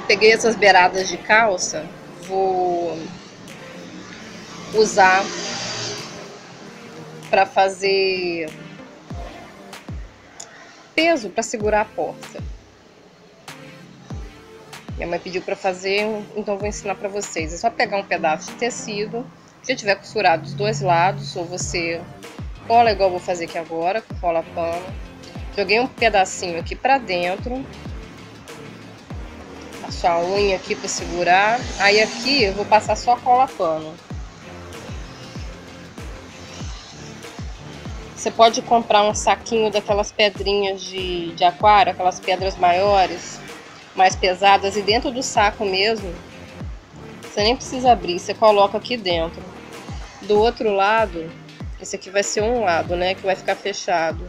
Peguei essas beiradas de calça, vou usar para fazer peso para segurar a porta. Minha mãe pediu para fazer, então vou ensinar para vocês. É só pegar um pedaço de tecido, se já tiver costurado dos dois lados, ou você cola igual eu vou fazer aqui agora, cola pano. Joguei um pedacinho aqui para dentro, passo a unha aqui para segurar. Aí aqui eu vou passar só cola pano. Você pode comprar um saquinho daquelas pedrinhas de aquário, aquelas pedras maiores, mais pesadas, e dentro do saco mesmo, você nem precisa abrir, você coloca aqui dentro. Do outro lado, esse aqui vai ser um lado, né, que vai ficar fechado.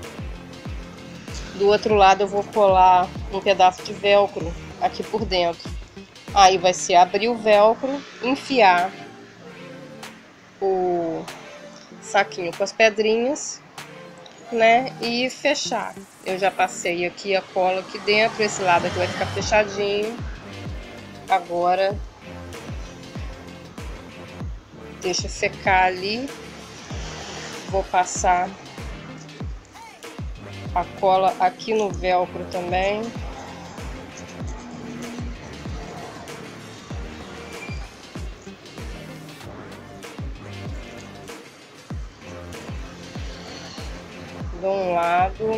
Do outro lado eu vou colar um pedaço de velcro aqui por dentro. Aí vai ser abrir o velcro, enfiar o saquinho com as pedrinhas, né, e fechar. Eu já passei aqui a cola aqui dentro, esse lado aqui vai ficar fechadinho. Agora deixa secar ali. Vou passar a cola aqui no velcro também. De um lado.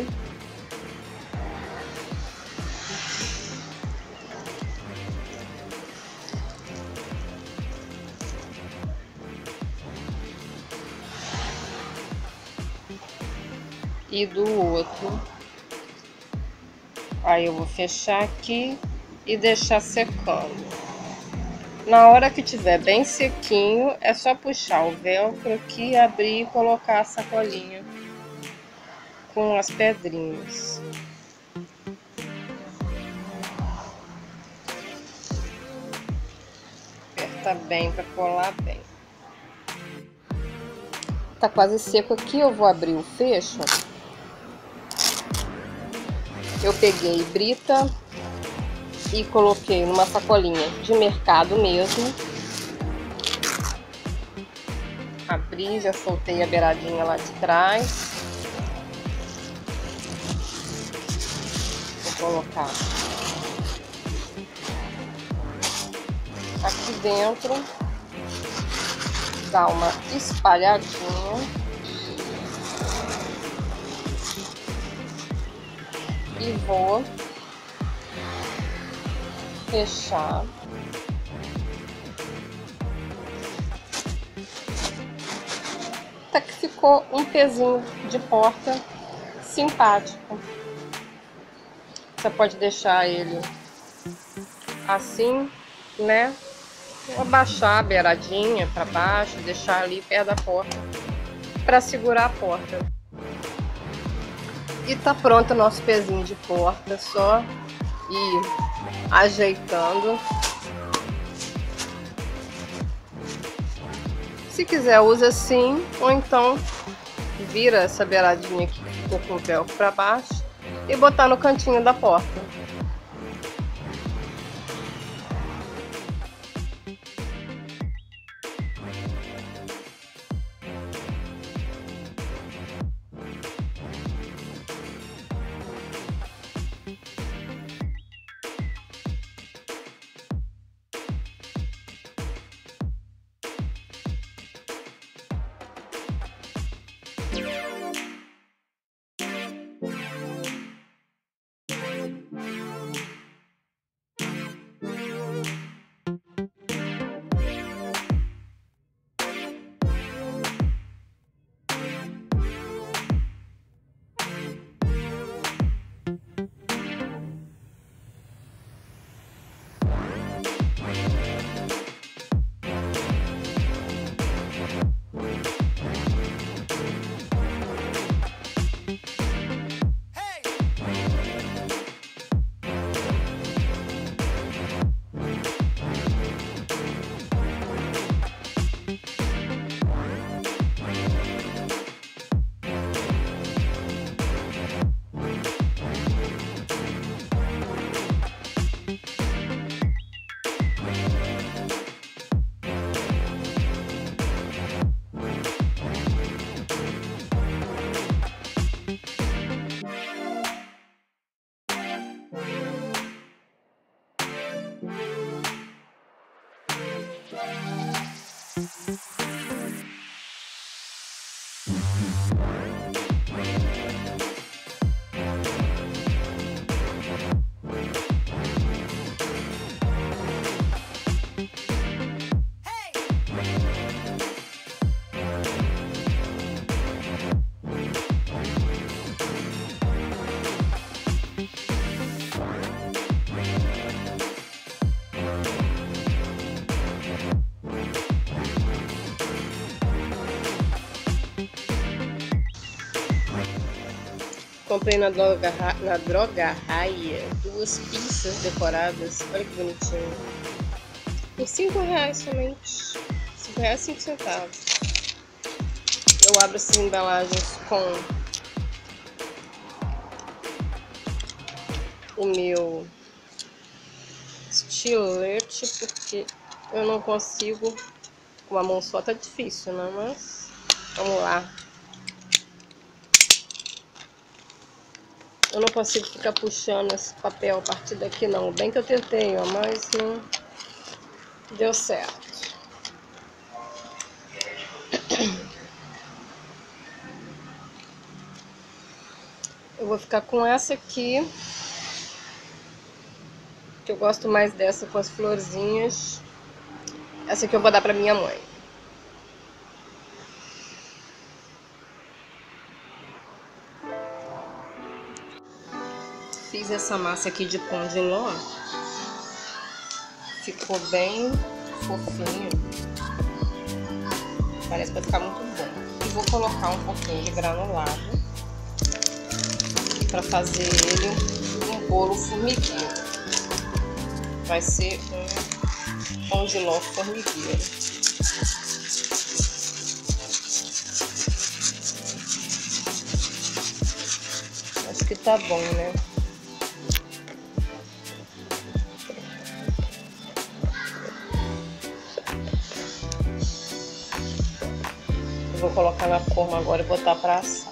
E do outro. Aí eu vou fechar aqui e deixar secando. Na hora que tiver bem sequinho, é só puxar o velcro aqui, abrir e colocar a sacolinha com as pedrinhas. Aperta bem para colar bem. Tá quase seco aqui, eu vou abrir o fecho. Eu peguei brita e coloquei numa sacolinha de mercado mesmo. Abri, já soltei a beiradinha lá de trás. Vou colocar aqui dentro, dar uma espalhadinha e vou fechar. Até que ficou um pezinho de porta simpático. Você pode deixar ele assim, né? Abaixar a beiradinha para baixo, deixar ali perto da porta para segurar a porta. E tá pronto o nosso pezinho de porta, só ir ajeitando. Se quiser, usa assim, ou então vira essa beiradinha aqui que ficou com o velcro para baixo e botar no cantinho da porta. Comprei na Droga Raia 2 pizzas decoradas. Olha que bonitinho. Por R$5 somente. R$5,05 5 centavos. Eu abro essas embalagens com o meu estilete, porque eu não consigo, com a mão só tá difícil, né? Mas vamos lá. Eu não consigo ficar puxando esse papel a partir daqui não. Bem que eu tentei, ó, mas não deu certo. Eu vou ficar com essa aqui, que eu gosto mais dessa com as florzinhas. Essa aqui eu vou dar pra minha mãe. Fiz essa massa aqui de pão de ló. Ficou bem fofinho. Parece que vai ficar muito bom. E vou colocar um pouquinho de granulado para fazer ele um bolo formigueiro. Vai ser um pão de ló formigueiro. Acho que tá bom, né? Eu vou colocar na forma agora e botar para assar.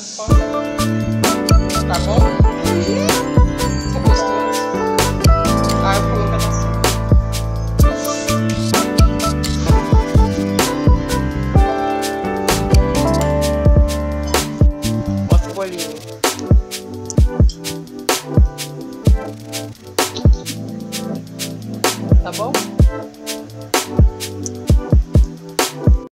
Tá bom? Você gostou? Ah, eu pulo um pedacinho. Mostra o bolinho. Tá bom?